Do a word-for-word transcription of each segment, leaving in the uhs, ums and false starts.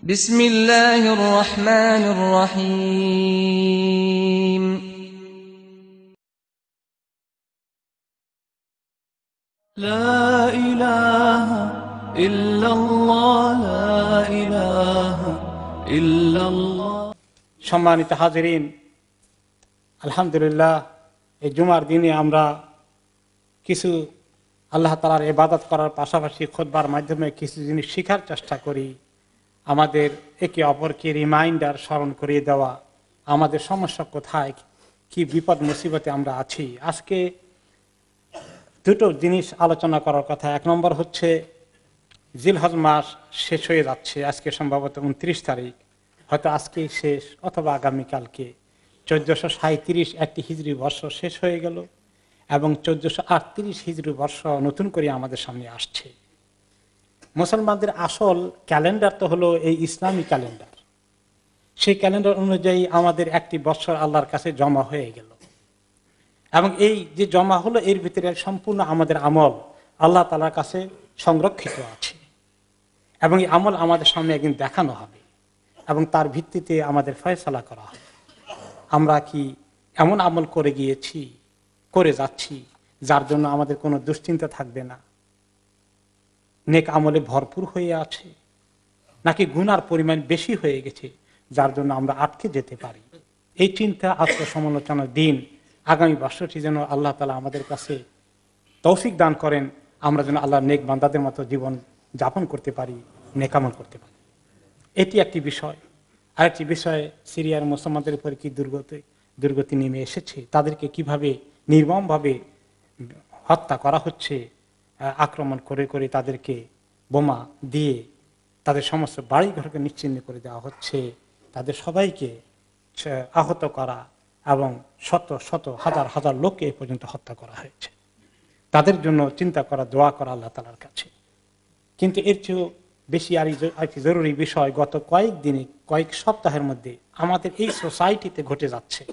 بسم الله الرحمن الرحيم لا إله إلا الله لا إله إلا الله সম্মানিত হাজিরিন, আলহামদুলিল্লাহ এই জুমার দিনে আমরা কিছু আল্লাহ তাআলার ইবাদত করার পাশাপাশি খুতবার মাধ্যমে কিছু জিনিস শেখার চেষ্টা করি। আমাদের একে অপরকে রিমাইন্ডার স্মরণ করিয়ে দেওয়া, আমাদের সমস্যা কোথায়, কি বিপদ মুসিবতে আমরা আছি। আজকে দুটো জিনিস আলোচনা করার কথা। এক নম্বর হচ্ছে জিলহজ মাস শেষ হয়ে যাচ্ছে, আজকে সম্ভবত উনত্রিশ তারিখ, হয়তো আজকেই শেষ অথবা আগামীকালকে চোদ্দশো সাঁত্রিশ একটি হিজরি বর্ষ শেষ হয়ে গেল এবং চোদ্দশো আটত্রিশ হিজরি বর্ষ নতুন করে আমাদের সামনে আসছে। মুসলমানদের আসল ক্যালেন্ডার তো হলো এই ইসলামী ক্যালেন্ডার। সেই ক্যালেন্ডার অনুযায়ী আমাদের একটি বছর আল্লাহর কাছে জমা হয়ে গেল এবং এই যে জমা হলো এর ভিতরে সম্পূর্ণ আমাদের আমল আল্লাহ তাআলার কাছে সংরক্ষিত আছে এবং এই আমল আমাদের সামনে একদিন দেখানো হবে এবং তার ভিত্তিতে আমাদের ফয়সালা করা হবে। আমরা কি এমন আমল করে গিয়েছি, করে যাচ্ছি যার জন্য আমাদের কোনো দুশ্চিন্তা থাকবে না, নেক আমলে ভরপুর হয়ে আছে, নাকি গুনার পরিমাণ বেশি হয়ে গেছে যার জন্য আমরা আটকে যেতে পারি। এই চিন্তা আত্মসমালোচনার দিন আগামী বর্ষটি যেন আল্লাহ তাআলা আমাদের কাছে তৌফিক দান করেন, আমরা যেন আল্লাহর নেক বান্দাদের মতো জীবন যাপন করতে পারি, নেক আমল করতে পারি। এটি একটি বিষয়। আরেকটি বিষয়, সিরিয়ার মুসলমানদের উপর কি দুর্গতি দুর্গতি নেমে এসেছে, তাদেরকে কিভাবে নির্মমভাবে হত্যা করা হচ্ছে, আক্রমণ করে করে তাদেরকে বোমা দিয়ে তাদের সমস্ত বাড়ি ঘরকে নিশ্চিহ্ন করে দেওয়া হচ্ছে, তাদের সবাইকে আহত করা এবং শত শত হাজার হাজার লোককে এ পর্যন্ত হত্যা করা হয়েছে। তাদের জন্য চিন্তা করা, দোয়া করা আল্লাহ তাআলার কাছে। কিন্তু এর চেয়েও বেশি আর একটি জরুরি বিষয় গত কয়েক দিনে, কয়েক সপ্তাহের মধ্যে আমাদের এই সোসাইটিতে ঘটে যাচ্ছে।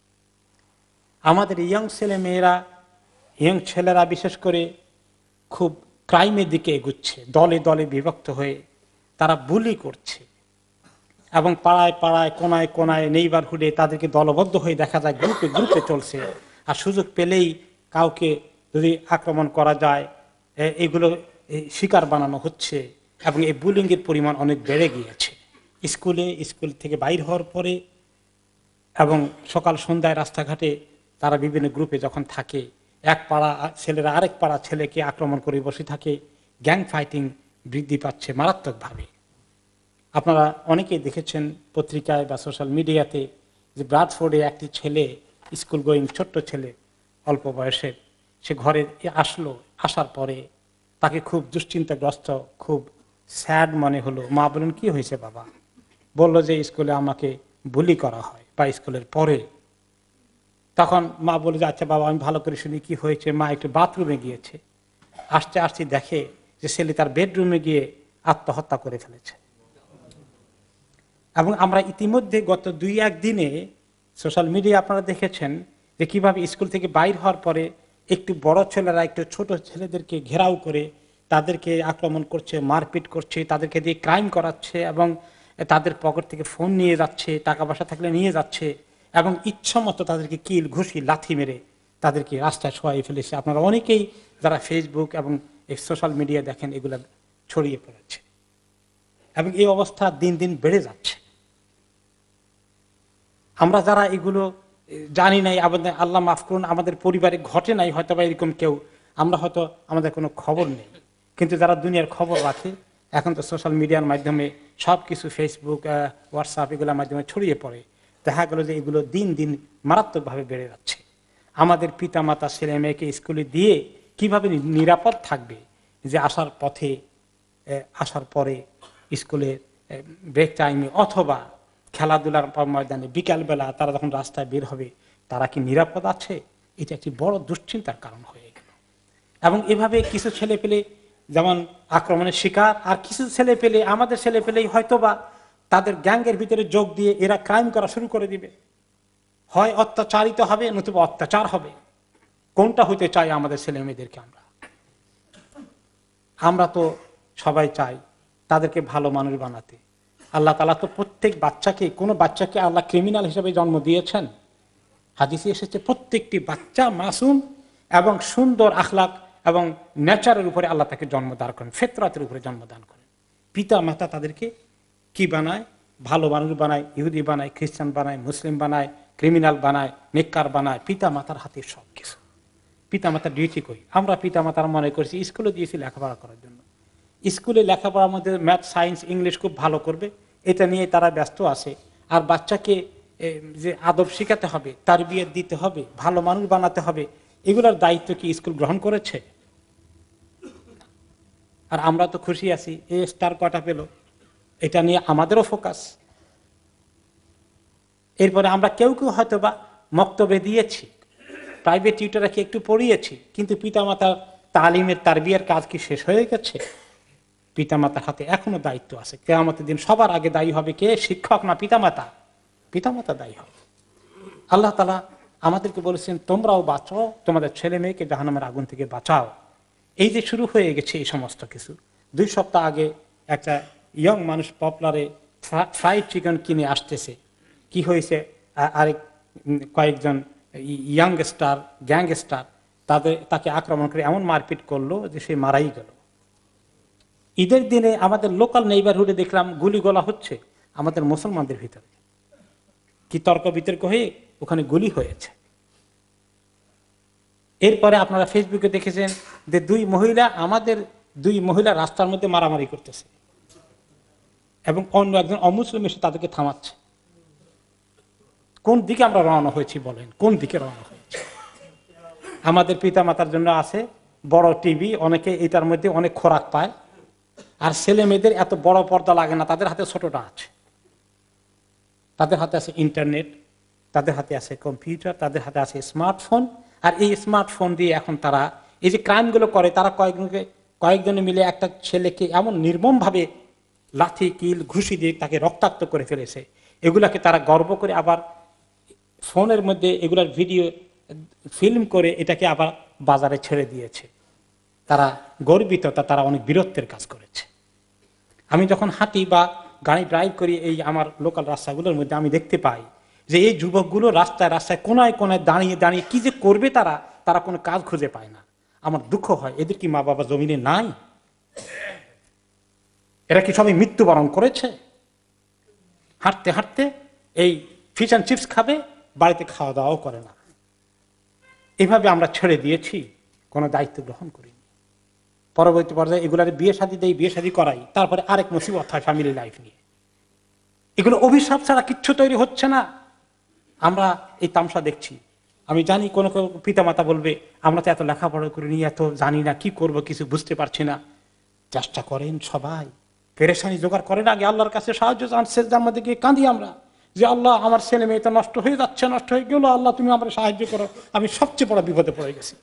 আমাদের ইয়ং ছেলে মেয়েরা, ইয়ং ছেলেরা বিশেষ করে খুব ক্রাইমের দিকে এগুচ্ছে, দলে দলে বিভক্ত হয়ে তারা বুলি করছে এবং পাড়ায় পাড়ায় কোনায় কোনায় নেইবারহুডে তাদেরকে দলবদ্ধ হয়ে দেখা যায় গ্রুপে গ্রুপে চলছে। আর সুযোগ পেলেই কাউকে যদি আক্রমণ করা যায় এগুলো শিকার বানানো হচ্ছে এবং এই বুলিংয়ের পরিমাণ অনেক বেড়ে গিয়েছে। স্কুলে, স্কুল থেকে বাইর হওয়ার পরে এবং সকাল সন্ধ্যায় রাস্তাঘাটে তারা বিভিন্ন গ্রুপে যখন থাকে, এক পাড়া ছেলেরা আরেক পাড়া ছেলেকে আক্রমণ করে বসে থাকে, গ্যাং ফাইটিং বৃদ্ধি পাচ্ছে মারাত্মকভাবে। আপনারা অনেকেই দেখেছেন পত্রিকায় বা সোশ্যাল মিডিয়াতে যে ব্রাডফোর্ডে একটি ছেলে, স্কুল গোয়িং ছোট্ট ছেলে, অল্প বয়সের, সে ঘরে আসলো, আসার পরে তাকে খুব দুশ্চিন্তাগ্রস্ত, খুব স্যাড মনে হলো। মা বলেন, কি হয়েছে বাবা? বলল যে স্কুলে আমাকে বুলি করা হয় বা স্কুলের পরে। তখন মা বলে যে আচ্ছা বাবা, আমি ভালো করে শুনি কি হয়েছে। মা একটু বাথরুমে গিয়েছে, আসতে আসতে দেখে যে ছেলে তার বেডরুমে গিয়ে আত্মহত্যা করে ফেলেছে। এবং আমরা ইতিমধ্যে গত দুই এক দিনে সোশ্যাল মিডিয়া আপনারা দেখেছেন যে কিভাবে স্কুল থেকে বাইর হওয়ার পরে একটু বড় ছেলেরা একটু ছোট ছেলেদেরকে ঘেরাও করে তাদেরকে আক্রমণ করছে, মারপিট করছে, তাদেরকে দিয়ে ক্রাইম করাচ্ছে এবং তাদের পকেট থেকে ফোন নিয়ে যাচ্ছে, টাকা পয়সা থাকলে নিয়ে যাচ্ছে এবং ইচ্ছা মতো তাদেরকে কিল ঘুষি লাথি মেরে তাদেরকে রাস্তায় শোয়াই ফেলেছে। আপনারা অনেকেই যারা ফেসবুক এবং সোশ্যাল মিডিয়া দেখেন এগুলো ছড়িয়ে পড়েছে এবং এই অবস্থা দিন দিন বেড়ে যাচ্ছে। আমরা যারা এগুলো জানি নাই, আমাদের আল্লাহ মাফ করুন, আমাদের পরিবারে ঘটে নাই হয়তো বা এরকম কেউ, আমরা হয়তো আমাদের কোনো খবর নেই, কিন্তু যারা দুনিয়ার খবর রাখে এখন তো সোশ্যাল মিডিয়ার মাধ্যমে সব কিছু, ফেসবুক, হোয়াটসঅ্যাপ এগুলোর মাধ্যমে ছড়িয়ে পড়ে, দেখা গেল যে এগুলো দিন দিন মারাত্মকভাবে বেড়ে যাচ্ছে। আমাদের পিতা মাতা ছেলে মেয়েকে স্কুলে দিয়ে কিভাবে নিরাপদ থাকবে যে আসার পথে, আসার পরে স্কুলের ব্রেক টাইমে অথবা খেলাধুলার ময়দানে বিকালবেলা তারা যখন রাস্তায় বের হবে, তারা কি নিরাপদ আছে? এটা একটি বড় দুশ্চিন্তার কারণ হয়ে গেল। এবং এভাবে কিছু ছেলে পেলে যেমন আক্রমণের শিকার, আর কিছু ছেলে পেলে, আমাদের ছেলে পেলেই হয়তোবা তাদের গ্যাংয়ের ভিতরে যোগ দিয়ে এরা ক্রাইম করা শুরু করে দিবে। হয় অত্যাচারিত হবে নতুবা অত্যাচার হবে। কোনটা হইতে চাই আমাদের ছেলে মেয়েদেরকে? আমরা আমরা তো সবাই চাই তাদেরকে ভালো মানুষ বানাতে, আল্লাহ তাআলা তো প্রত্যেক বাচ্চাকে, কোনো বাচ্চাকে আল্লাহ ক্রিমিনাল হিসেবে জন্ম দিয়েছেন? হাদিসে এসেছে প্রত্যেকটি বাচ্চা মাসুম এবং সুন্দর আখলাক এবং নেচারের উপরে আল্লাহ তাকে জন্মদান করেন, ফিতরাতের উপরে জন্মদান করেন। পিতা মাতা তাদেরকে কি বানায়? ভালো মানুষ বানায়, ইহুদি বানায়, খ্রিস্টান বানায়, মুসলিম বানায়, ক্রিমিনাল বানায়, নেককার বানায়। পিতা মাতার হাতে সব কিছু। পিতা মাতার ডিউটি কই? আমরা পিতা মাতার মনে করছি স্কুলে দিয়েছি লেখাপড়া করার জন্য। স্কুলে লেখাপড়ার মধ্যে ম্যাথ, সায়েন্স, ইংলিশ খুব ভালো করবে, এটা নিয়ে তারা ব্যস্ত আছে। আর বাচ্চাকে যে আদব শিখাতে হবে, তারবিয়ত দিতে হবে, ভালো মানুষ বানাতে হবে, এগুলোর দায়িত্ব কি স্কুল গ্রহণ করেছে? আর আমরা তো খুশি আছি, এ স্টার কটা পেল, এটা নিয়ে আমাদেরও ফোকাস। এরপরে আমরা কেউ কেউ হয়তো বা মক্তবে দিয়েছি, প্রাইভেট টিউটরকে একটু পড়িয়েছি, কিন্তু পিতামাতার তালিমের তারবিয়ার কাজ কি শেষ হয়ে গেছে? পিতামাতার হাতে এখনো দায়িত্ব আছে। কিয়ামতের দিন সবার আগে দায়ী হবে কে? শিক্ষক না পিতামাতা? পিতামাতা দায়ী হবে। আল্লাহ তাআলা আমাদেরকে বলেছেন তোমরাও বাঁচাও, তোমাদের ছেলে মেয়েকে জাহান্নামের আগুন থেকে বাঁচাও। এই যে শুরু হয়ে গেছে এই সমস্ত কিছু। দুই সপ্তাহ আগে একটা ইয়ং মানুষ পপুলারে ফ্রাইড চিকেন কিনে আসতেছে, কি হয়েছে? আরেক কয়েকজন ইয়াংস্টার, গ্যাংস্টার তাদের তাকে আক্রমণ করে এমন মারপিট করলো যে সে মারাই গেল। ঈদের দিনে আমাদের লোকাল নেইবারহুডে দেখলাম গুলি গোলা হচ্ছে আমাদের মুসলমানদের ভিতরে। কি তর্ক বিতর্ক হয়ে ওখানে গুলি হয়েছে। এরপরে আপনারা ফেসবুকে দেখেছেন যে দুই মহিলা, আমাদের দুই মহিলা রাস্তার মধ্যে মারামারি করতেছে এবং অন্য একজন অমুসলিম এসে তাদেরকে থামাচ্ছে। কোন দিকে আমরা রওনা হয়েছি বলেন? কোন দিকে রওনা হয়েছি? আমাদের পিতা মাতার জন্য আছে বড় টিভি, অনেকে এটার মধ্যে অনেক খোরাক পায়। আর ছেলে মেয়েদের এত বড় পর্দা লাগে না, তাদের হাতে ছোটটা আছে। তাদের হাতে আছে ইন্টারনেট, তাদের হাতে আছে কম্পিউটার, তাদের হাতে আছে স্মার্টফোন। আর এই স্মার্টফোন দিয়ে এখন তারা এই যে ক্রাইমগুলো করে, তারা কয়েকজনকে কয়েকজনে মিলে একটা ছেলেকে এমন নির্মম ভাবে লাথি, কিল, ঘুষি দিয়ে তাকে রক্তাক্ত করে ফেলেছে। এগুলাকে তারা গর্ব করে আবার ফোনের মধ্যে এগুলার ভিডিও ফিল্ম করে এটাকে আবার বাজারে ছেড়ে দিয়েছে। তারা গর্বিত, তা তারা অনেক বীরত্বের কাজ করেছে। আমি যখন হাঁটি বা গাড়ি ড্রাইভ করি এই আমার লোকাল রাস্তাগুলোর মধ্যে, আমি দেখতে পাই যে এই যুবকগুলো রাস্তায় রাস্তায় কোনায় কোনায় দাঁড়িয়ে দাঁড়িয়ে কি যে করবে তারা তারা কোনো কাজ খুঁজে পায় না। আমার দুঃখ হয়, এদের কি মা বাবা জমিনে নাই? এরা কি সবাই মৃত্যুবরণ করেছে? হাঁটতে হাঁটতে এই ফিশ অ্যান্ড চিপস খাবে, বাড়িতে খাওয়া দাওয়াও করে না। এভাবে আমরা ছেড়ে দিয়েছি, কোনো দায়িত্ব গ্রহণ করিনি। পরবর্তী পর্যায়ে এগুলার বিয়ে শাদী দেই, বিয়ে শাদী করাই, তারপরে আরেক মুসিবত হয় ফ্যামিলি লাইফ নিয়ে। এগুলো অভিশাপ ছাড়া কিচ্ছু তৈরি হচ্ছে না। আমরা এই তামসা দেখছি। আমি জানি কোনো কোনো পিতামাতা বলবে আমরা তো এত লেখাপড়া করিনি, এত জানি না, কি করব কিছু বুঝতে পারছি না। চেষ্টা করেন সবাই, পেরেশানি জোগাড় করেন, আগে আল্লাহর কাছে সাহায্য চান। সেজদার মধ্যে গিয়ে কাঁদি আমরা যে আল্লাহ আমার ছেলে মেয়ে তো নষ্ট হয়ে যাচ্ছে, নষ্ট হয়ে গেল, আল্লাহ তুমি আমার সাহায্য করো, আমি সবচেয়ে বড় বিপদে পড়ে গেছি।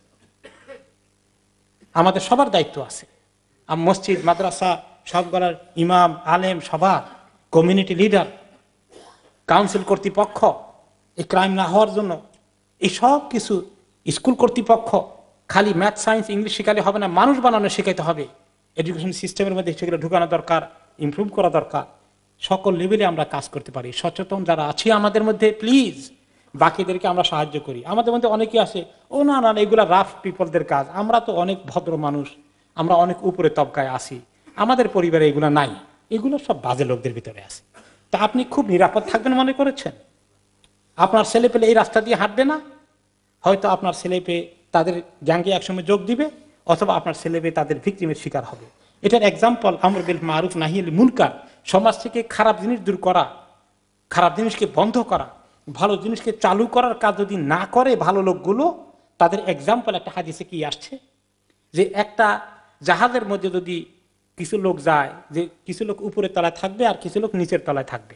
আমাদের সবার দায়িত্ব আছে। মসজিদ, মাদ্রাসা, সবগুলার ইমাম, আলেম, সবার, কমিউনিটি লিডার, কাউন্সিল কর্তৃপক্ষ, এই ক্রাইম না হওয়ার জন্য এই সব কিছু, স্কুল কর্তৃপক্ষ খালি ম্যাথ, সায়েন্স, ইংলিশ শেখালে হবে না, মানুষ বানানো শেখাতে হবে। এডুকেশন সিস্টেমের মধ্যে সেগুলো ঢুকানো দরকার, ইমপ্রুভ করা দরকার। সকল লেভেলে আমরা কাজ করতে পারি। সচেতন যারা আছে আমাদের মধ্যে, প্লিজ বাকিদেরকে আমরা সাহায্য করি। আমাদের মধ্যে অনেকে আছে ও না না এগুলা রাফ পিপলদের কাজ, আমরা তো অনেক ভদ্র মানুষ, আমরা অনেক উপরে তবকায় আসি, আমাদের পরিবারে এগুলো নাই, এগুলো সব বাজে লোকদের ভিতরে আছে। তা আপনি খুব নিরাপদ থাকবেন মনে করেছেন? আপনার ছেলে পেলে এই রাস্তা দিয়ে হাঁটবে না, হয়তো আপনার ছেলে পেয়ে তাদের গ্যাঙ্গে একসময় যোগ দিবে, অথবা আপনার ছেলে পেয়ে তাদের ভিকটিমের শিকার হবে। এটার এক্সাম্পল আমর বিল মারুফ নাহি আনিল মুনকার, সমাজ থেকে খারাপ জিনিস দূর করা, খারাপ জিনিসকে বন্ধ করা, ভালো জিনিসকে চালু করার কাজ যদি না করে ভালো লোকগুলো, তাদের এক্সাম্পল একটা হাদিসে কি আসছে যে একটা জাহাজের মধ্যে যদি কিছু লোক যায়, যে কিছু লোক উপরের তলায় থাকবে আর কিছু লোক নিচের তলায় থাকবে।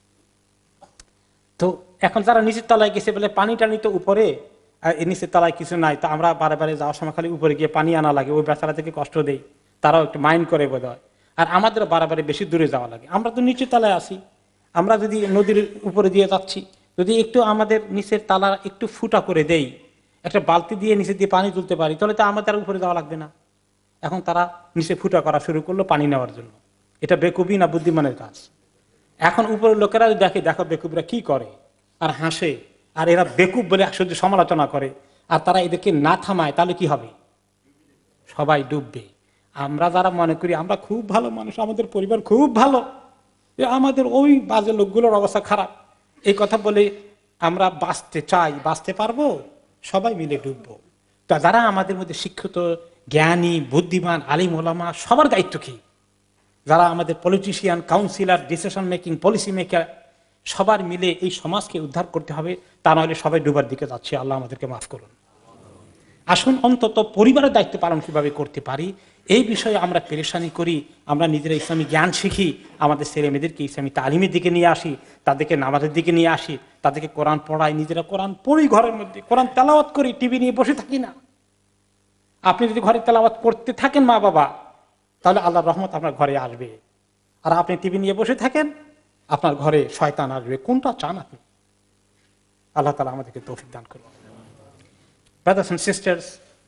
তো এখন যারা নিচের তলায় গেছে বলে পানি টানি তো উপরে, আর নিচের তলায় কিছু নাই, তো আমরা বারে বারে যাওয়ার সময় খালি উপরে গিয়ে পানি আনা লাগে, ওই বেচারা থেকে কষ্ট দেই, তারাও একটু মাইন্ড করে বোধ হয়। আর আমাদের বারে বেশি দূরে যাওয়া লাগে, আমরা তো নিচের তলায় আসি। আমরা যদি নদীর উপরে দিয়ে যাচ্ছি, যদি একটু আমাদের নিচের তালা একটু ফুটা করে দেই, একটা বালতি দিয়ে নিচে দিয়ে পানি তুলতে পারি, তাহলে তো আমাদের উপরে যাওয়া লাগবে না। এখন তারা নিচে ফুটা করা শুরু করলো পানি নেওয়ার জন্য। এটা বেকুবি না বুদ্ধিমানের কাজ? এখন উপরের লোকেরা দেখে, দেখো বেকুবরা কি করে, আর হাসে, আর এরা বেকুব বলে শুধু সমালোচনা করে, আর তারা এদেরকে না থামায়, তাহলে কি হবে? সবাই ডুববে। আমরা যারা মনে করি আমরা খুব ভালো মানুষ, আমাদের পরিবার খুব ভালো, আমাদের ওই বাজে লোকগুলোর অবস্থা খারাপ, এই কথা বলে আমরা বাঁচতে চাই, বাঁচতে পারবো? সবাই মিলে ডুববো। তা যারা আমাদের মধ্যে শিক্ষিত, জ্ঞানী, বুদ্ধিমান, আলিম ওলামা, সবার দায়িত্ব কি? যারা আমাদের politician, councillor, decision making, policy maker, সবার মিলে এই সমাজকে উদ্ধার করতে হবে, তা নাহলে সবাই ডুবার দিকে যাচ্ছে। আল্লাহ আমাদেরকে মাফ করুন। আসুন অন্তত পরিবারের দায়িত্ব পালন কিভাবে করতে পারি এই বিষয়ে আমরা পেরেশানি করি, আমরা নিজেরা ইসলামী জ্ঞান শিখি, আমাদের ছেলে মেয়েদেরকে ইসলামী তালিমের দিকে নিয়ে আসি, তাদেরকে নামাজের দিকে নিয়ে আসি, তাদেরকে কোরআন পড়াই, নিজেরা কোরআন পড়ি, ঘরের মধ্যে কোরআন তেলাওয়াত করি, টিভি নিয়ে বসে থাকি না। আপনি যদি ঘরে তেলাওয়াত করতে থাকেন মা বাবা, তাহলে আল্লাহর রহমত আপনার ঘরে আসবে। আর আপনি টিভি নিয়ে বসে থাকেন, আপনার ঘরে শয়তান আসবে। কোনটা চান আপনি? আল্লাহ তাআলা আমাদেরকে তৌফিক দান করুন। Brothers and sisters,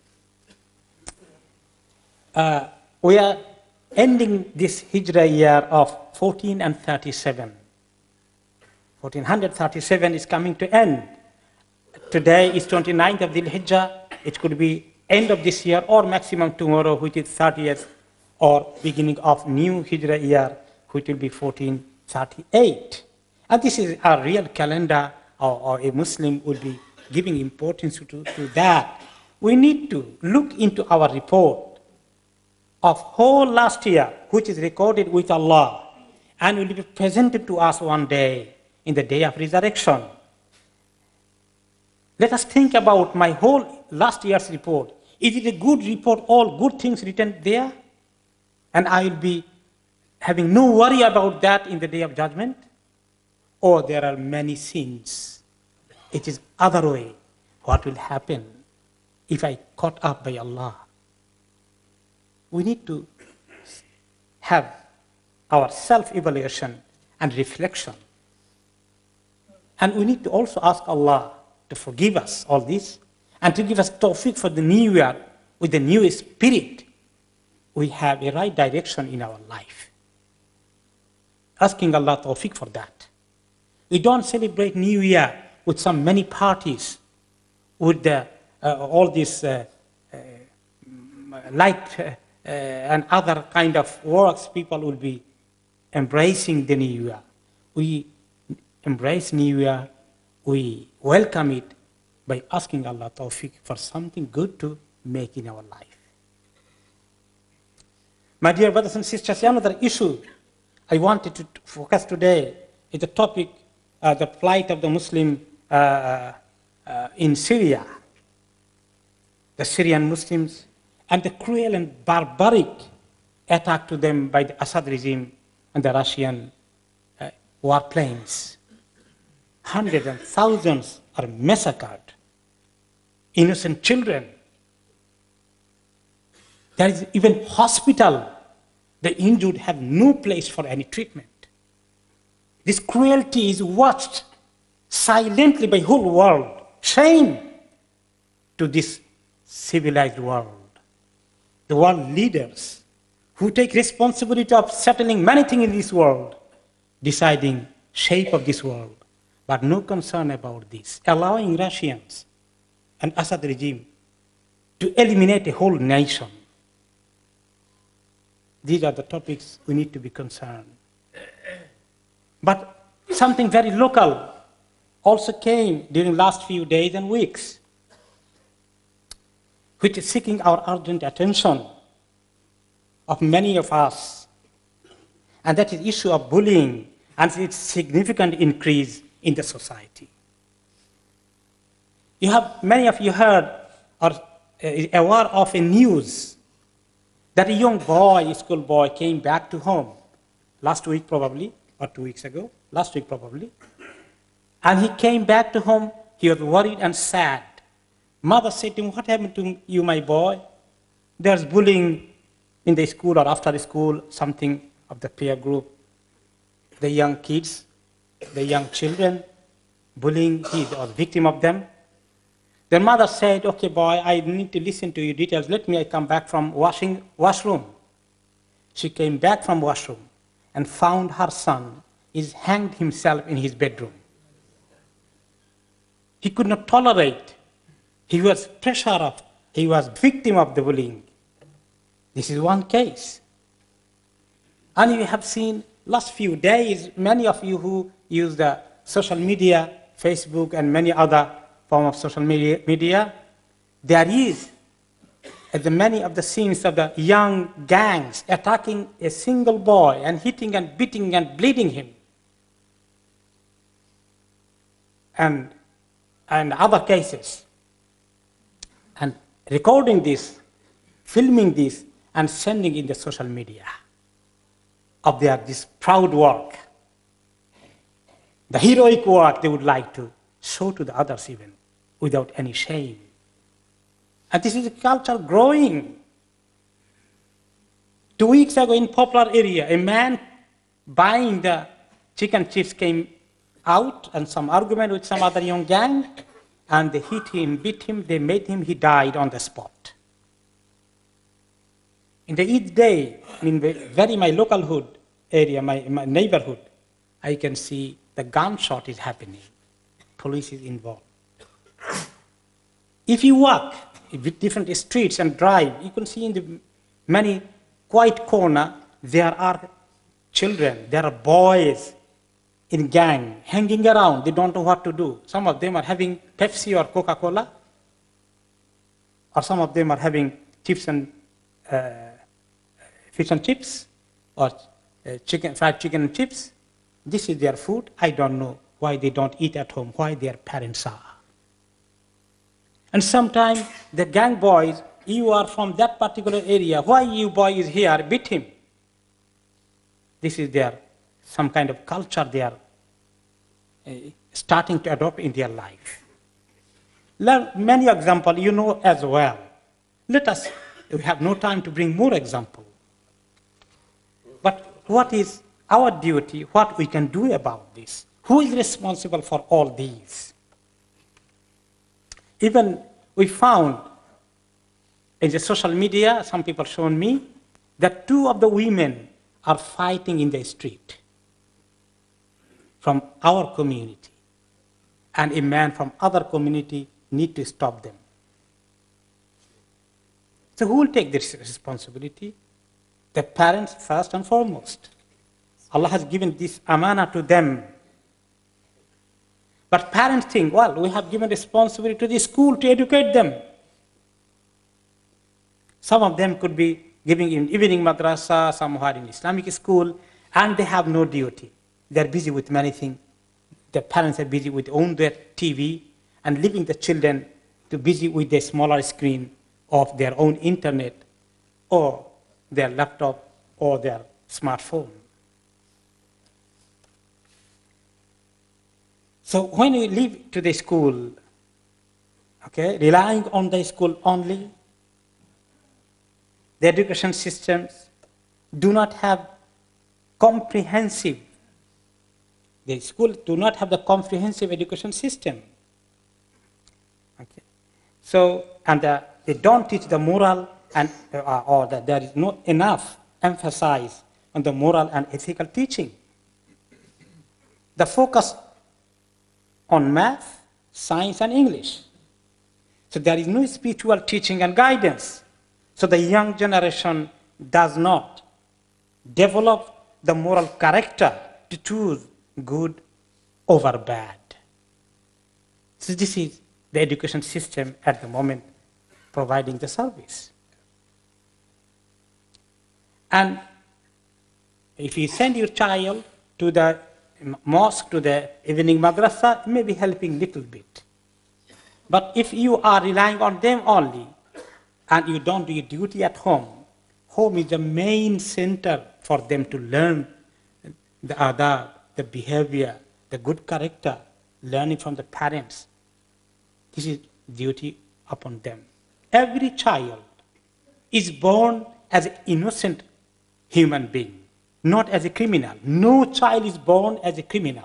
uh, we are ending this Hijrah year of fourteen and thirty-seven. fourteen thirty-seven is coming to end. Today is twenty-ninth of Dhul Hijjah. It could be end of this year or maximum tomorrow, which is thirtieth, or beginning of new Hijrah year, which will be fourteen thirty-eight. And this is our real calendar, or, or a Muslim would be giving importance to, to that. We need to look into our report of whole last year, which is recorded with Allah, and will be presented to us one day in the day of resurrection. Let us think about my whole last year's report. Is it a good report, all good things written there? And I will be having no worry about that in the day of judgment? Or there are many sins. It is other way. What will happen if I caught up by Allah? We need to have our self-evaluation and reflection. And we need to also ask Allah to forgive us all this and to give us tawfiq for the new year with the new spirit. We have a right direction in our life. Asking Allah tawfiq for that. We don't celebrate New Year with some many parties, with the, uh, all this uh, uh, light uh, uh, and other kind of works. People will be embracing the New Year. We embrace New Year, we welcome it by asking Allah tawfiq for something good to make in our life. My dear brothers and sisters, another issue I wanted to focus today is the topic, uh, the plight of the Muslim uh, uh, in Syria, the Syrian Muslims, and the cruel and barbaric attack to them by the Assad regime and the Russian uh, warplanes. Hundreds and thousands are massacred. Innocent children. There is even hospital. The injured have no place for any treatment. This cruelty is watched silently by whole world. Shame to this civilized world. The world leaders who take responsibility of settling many things in this world, deciding shape of this world, but no concern about this, allowing Russians and Assad regime to eliminate a whole nation. These are the topics we need to be concerned. But something very local also came during last few days and weeks, which is seeking our urgent attention of many of us, and that is issue of bullying and its significant increase in the society. You have, many of you heard or uh, aware of a news that a young boy, a school boy, came back to home last week probably, or two weeks ago, last week probably. And he came back to home, he was worried and sad. Mother said to him, what happened to you, my boy? There's bullying in the school or after the school, something of the peer group. The young kids, the young children, bullying, he was victim of them. Their mother said, okay, boy, I need to listen to your details. Let me I come back from washing washroom. She came back from washroom and found her son is hanged himself in his bedroom. He could not tolerate. He was pressure of, he was victim of the bullying. This is one case. And you have seen last few days, many of you who use the social media, Facebook and many other forms of social media, media there is the many of the scenes of the young gangs attacking a single boy and hitting and beating and bleeding him. And, and other cases. And recording this, filming this, and sending in the social media of their this proud work. The heroic work they would like to show to the others even, without any shame. And this is a culture growing. Two weeks ago in Poplar area, a man buying the chicken chips came out and some argument with some other young gang, and they hit him, beat him, they made him, he died on the spot. In the each day, in the very my local hood area, my, my neighborhood, I can see the gunshot is happening. Police is involved. If you walk with different streets and drive, you can see in the many quiet corner, there are children, there are boys in gang hanging around. They don't know what to do. Some of them are having Pepsi or Coca-Cola, or some of them are having chips and uh, fish and chips, or uh, chicken, fried chicken and chips. This is their food. I don't know why they don't eat at home, why their parents are. And sometimes the gang boys, you are from that particular area, why you boy is here, beat him. This is their, some kind of culture they are uh, starting to adopt in their life. Learn many examples you know as well. Let us, we have no time to bring more examples. But what is our duty, what we can do about this? Who is responsible for all these? Even we found in the social media, some people shown me, that two of the women are fighting in the street from our community. And a man from other community need to stop them. So who will take this responsibility? The parents first and foremost. Allah has given this amana to them. But parents think, well, we have given responsibility to the school to educate them. Some of them could be giving in evening madrasa, some who are in Islamic school, and they have no duty. They're busy with many things. The parents are busy with own their T V and leaving the children to busy with the smaller screen of their own internet or their laptop or their smartphone. So when we leave to the school, okay, relying on the school only, the education systems do not have comprehensive, the school do not have the comprehensive education system. Okay. So, and the, they don't teach the moral and, uh, or that there is not enough emphasis on the moral and ethical teaching. The focus on math, science, and English. So there is no spiritual teaching and guidance. So the young generation does not develop the moral character to choose good over bad. So this is the education system at the moment providing the service. And if you send your child to the mosque, to the evening madrasa, may be helping little bit. But if you are relying on them only, and you don't do your duty at home, home is the main center for them to learn the adab, the behavior, the good character, learning from the parents. This is duty upon them. Every child is born as an innocent human being, not as a criminal. No child is born as a criminal.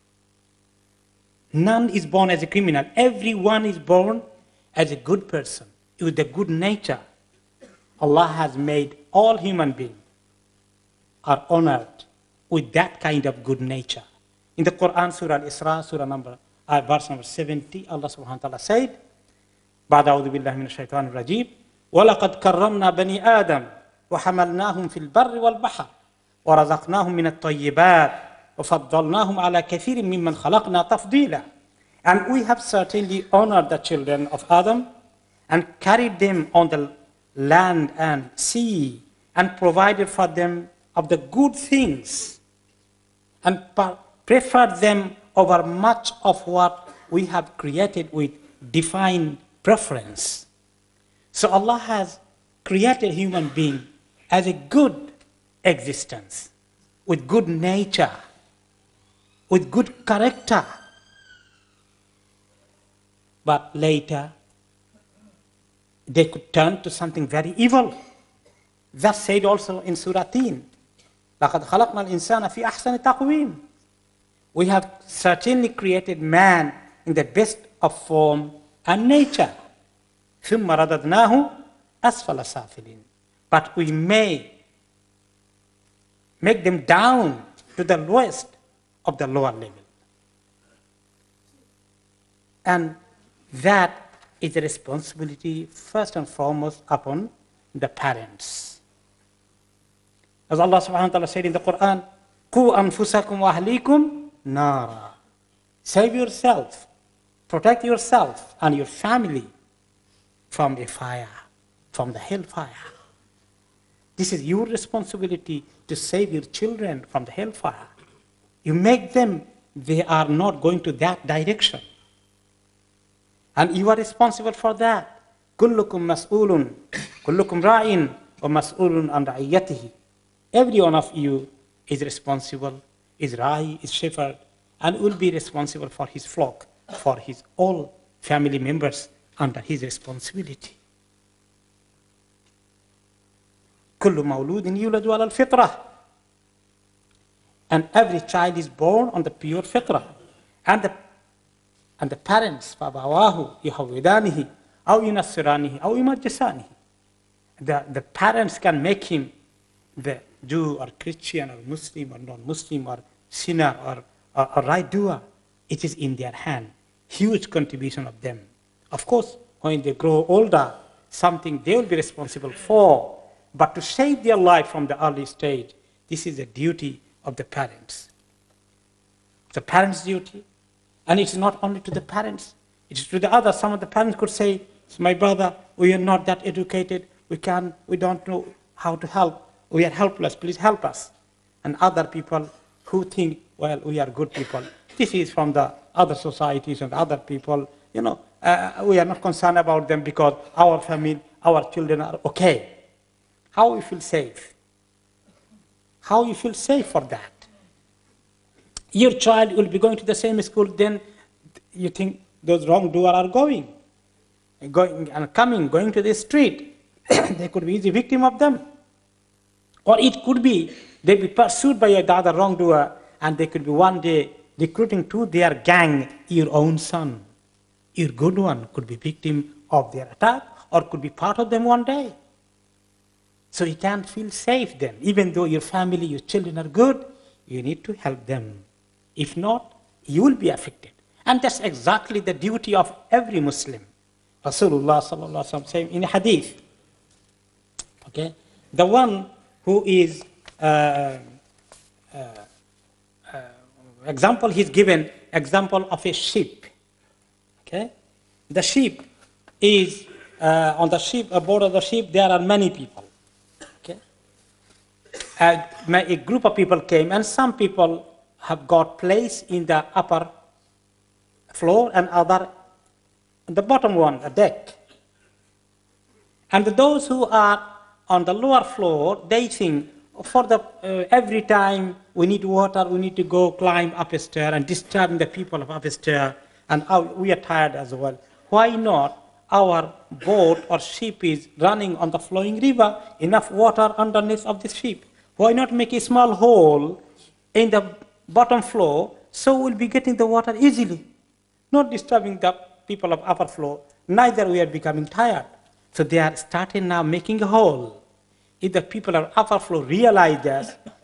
None is born as a criminal. Everyone is born as a good person, with a good nature. Allah has made all human beings are honored with that kind of good nature. In the Quran, Surah Al-Isra, Surah number, uh, verse number seventy, Allah subhanahu wa ta'ala said, بعد أعوذ بالله من الشيطان الرجيم وَلَقَدْ كَرَّمْنَا بَنِي آدَمَ وَحَمَلْنَاهُمْ فِي الْبَرِّ وَالْبَحْرِ وَرَزَقْنَاهُمْ مِنَ الطَّيِّبَاتِ وَفَضَّلْنَاهُمْ عَلَى كَثِيرٍ مِّمَّنْ خَلَقْنَا تَفْضِيلًا. And we have certainly honored the children of Adam and carried them on the land and sea and provided for them of the good things and preferred them over much of what we have created with divine preference. So Allah has created human being as a good existence, with good nature, with good character. But later, they could turn to something very evil. That's said also in Surah Tin. لَقَدْ خَلَقْنَا الْإِنسَانَ فِي أَحْسَنِ تَقْوِيمٍ. We have certainly created man in the best of form and nature. ثُمَّ رَدَدْنَاهُ أَسْفَلَ سَافِلِينَ. But we may make them down to the lowest of the lower level. And that is a responsibility first and foremost upon the parents. As Allah subhanahu wa ta'ala said in the Quran, قُوا أَنفُسَكُمْ وَأَهْلِيكُمْ نَارًا. Save yourself, protect yourself and your family from a fire, from the hellfire. This is your responsibility to save your children from the hellfire. You make them, they are not going to that direction. And you are responsible for that. كُلُّكُمْ مَسْئُولٌ كُلُّكُمْ رَاعٍ وَمَسْئُولٌ عَنْ رَعِيَّتِهِ. Every one of you is responsible, is ra'i, is shepherd, and will be responsible for his flock, for his all family members under his responsibility. كُلُّ مَوْلُودٍ يُولَدُ عَلَى الْفِطْرَةِ. And every child is born on the pure fitrah. And the And the parents, فَأَبَوَاهُ يُهَوِّدَانِهِ أَوْ يُنَصِّرَانِهِ أَوْ يُمَجِّسَانِهِ. The, the parents can make him the Jew or Christian or Muslim or non-Muslim or sinner or, or, or right doer. It is in their hand. Huge contribution of them. Of course, when they grow older, something they will be responsible for. But to save their life from the early stage, this is the duty of the parents. The parents' duty. And it's not only to the parents, it's to the others. Some of the parents could say, my brother, we are not that educated, we can, we don't know how to help, we are helpless, please help us. And other people who think, well, we are good people. This is from the other societies and other people, you know, uh, we are not concerned about them because our family, our children are okay. How we feel safe? How you feel safe for that? Your child will be going to the same school, then you think those wrongdoers are going, going and coming, going to the street. They could be the victim of them. Or it could be they be pursued by the other wrongdoer, and they could be one day recruiting to their gang your own son. Your good one could be victim of their attack, or could be part of them one day. So you can't feel safe then. Even though your family, your children are good, you need to help them. If not, you will be affected. And that's exactly the duty of every Muslim. Rasulullah sallallahu alaihi wasallam saying in a hadith, okay, the one who is, uh, uh, uh, example he's given, example of a sheep. Okay, the sheep is, uh, on the sheep, aboard of the sheep, there are many people. Okay, uh, a group of people came, and some people have got place in the upper floor and other the bottom one, the deck. And those who are on the lower floor, they think for the uh, every time we need water, we need to go climb up a stair and disturbing the people of up a stair, and uh, we are tired as well. Why not our boat or ship is running on the flowing river, enough water underneath of the ship? Why not make a small hole in the bottom floor, so we'll be getting the water easily, not disturbing the people of upper floor, neither we are becoming tired. So they are starting now making a hole. If the people of upper floor realize this,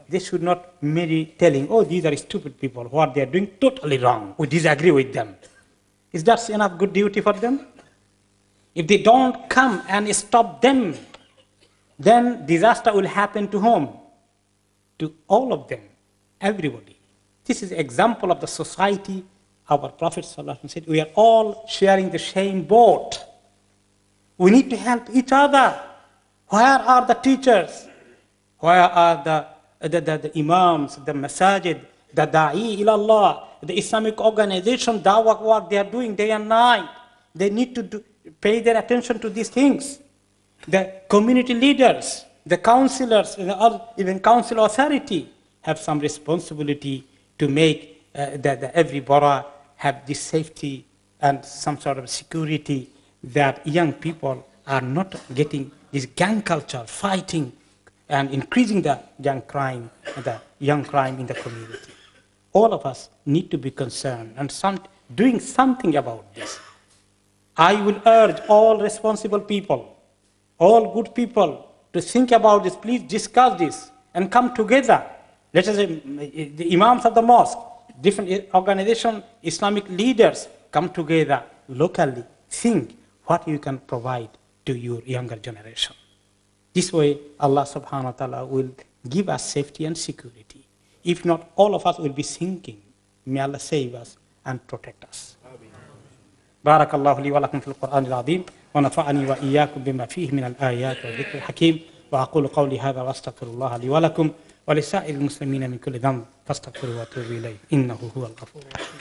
they should not merely telling, oh, these are stupid people, what they are doing totally wrong. We disagree with them. Is that enough good duty for them? If they don't come and stop them, then disaster will happen to whom? To all of them, everybody. This is an example of the society. Our Prophet ﷺ said, we are all sharing the same boat. We need to help each other. Where are the teachers? Where are the, the, the, the imams, the masajid, the da'i ilallah, the Islamic organization, dawah work they are doing day and night? They need to do, pay their attention to these things. The community leaders, the councillors, even council authority have some responsibility to make uh, that, that every borough have this safety and some sort of security that young people are not getting this gang culture, fighting and increasing the young crime, the young crime in the community. All of us need to be concerned and some, doing something about this. I will urge all responsible people, all good people, to think about this. Please discuss this and come together. Let us say the imams of the mosque, different organizations, Islamic leaders come together locally, think what you can provide to your younger generation. This way, Allah subhanahu wa ta'ala will give us safety and security. If not, all of us will be sinking. May Allah save us and protect us. بارك الله لي ولكم في القرآن العظيم ونفعني وإياكم بما فيه من الآيات والذكر الحكيم وأقول قولي هذا وأستغفر الله لي ولكم ولسائر المسلمين من كل ذنب فاستغفروه واتوبوا إليه إنه هو الغفور الرحيم.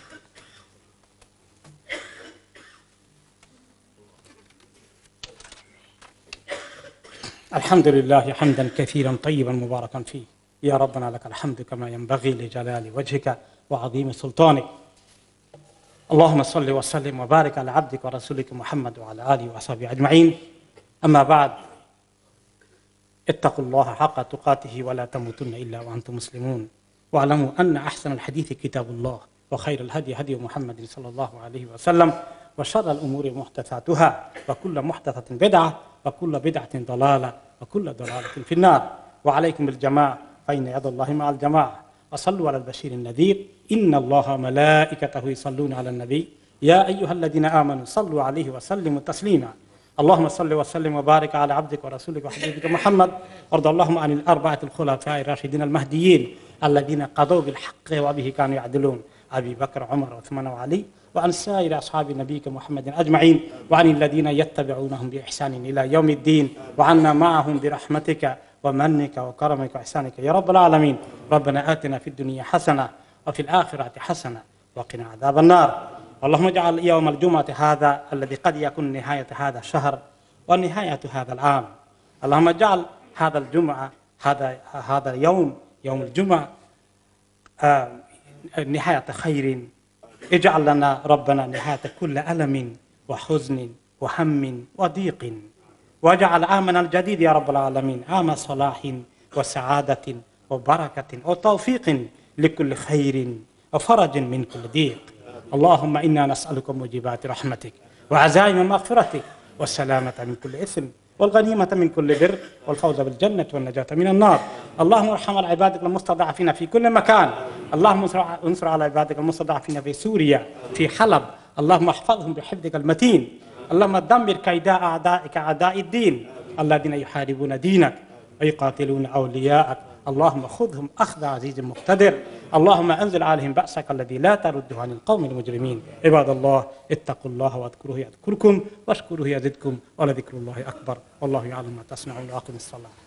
الحمد لله حمدا كثيرا طيبا مباركا فيه يا ربنا لك الحمد كما ينبغي لجلال وجهك وعظيم سلطانك. اللهم صل وسلم وبارك على عبدك ورسولك محمد وعلى آله وصحبه أجمعين. أما بعد، اتقوا الله حق تقاته ولا تموتن إلا وأنتم مسلمون، واعلموا أن أحسن الحديث كتاب الله وخير الهدي هدي محمد صلى الله عليه وسلم وشر الأمور محدثاتها وكل محدثة بدعة وكل بدعة ضلالة وكل ضلالة في النار. وعليكم بالجماعة فإن يد الله مع الجماعة وصلوا على البشير النذير إن الله ملائكته يصلون على النبي يا أيها الذين آمنوا صلوا عليه وسلموا تسليما. اللهم صل وسلم وبارك على عبدك ورسولك وحبيبك محمد. وارض اللهم عن الأربعة الخلفاء الراشدين المهديين الذين قضوا بالحق وبه كانوا يعدلون، أبي بكر عمر وعثمان وعلي، وعن سائر أصحاب نبيك محمد أجمعين، وعن الذين يتبعونهم بإحسان إلى يوم الدين، وعنا معهم برحمتك ومنك وكرمك وإحسانك يا رب العالمين. ربنا آتنا في الدنيا حسنة وفي الآخرة حسنة وقنا عذاب النار. اللهم اجعل يوم الجمعة هذا الذي قد يكون نهاية هذا الشهر ونهاية هذا العام، اللهم اجعل هذا الجمعة هذا هذا اليوم يوم الجمعة آه نهاية خير. اجعل لنا ربنا نهاية كل ألم وحزن وهم وضيق، واجعل عامنا الجديد يا رب العالمين عام صلاح وسعادة وبركة وتوفيق لكل خير وفرج من كل ضيق. اللهم إنا نسألك موجبات رحمتك وعزائم مغفرتك والسلامة من كل إثم والغنيمة من كل بر والفوز بالجنة والنجاة من النار. اللهم ارحم على عبادك المستضعفين في كل مكان. اللهم انصر على عبادك المستضعفين في سوريا في حلب. اللهم احفظهم بحفظك المتين. اللهم دمر كيد أعدائك أعداء الدين الذين يحاربون دينك ويقاتلون أولياءك. اللهم خذهم أخذ عزيز مقتدر. اللهم أنزل عليهم بأسك الذي لا ترده عن القوم المجرمين. عباد الله اتقوا الله واذكروه يذكركم واشكروه يزدكم ولذكر الله أكبر والله يعلم ما تصنعون. وأقم الصلاة.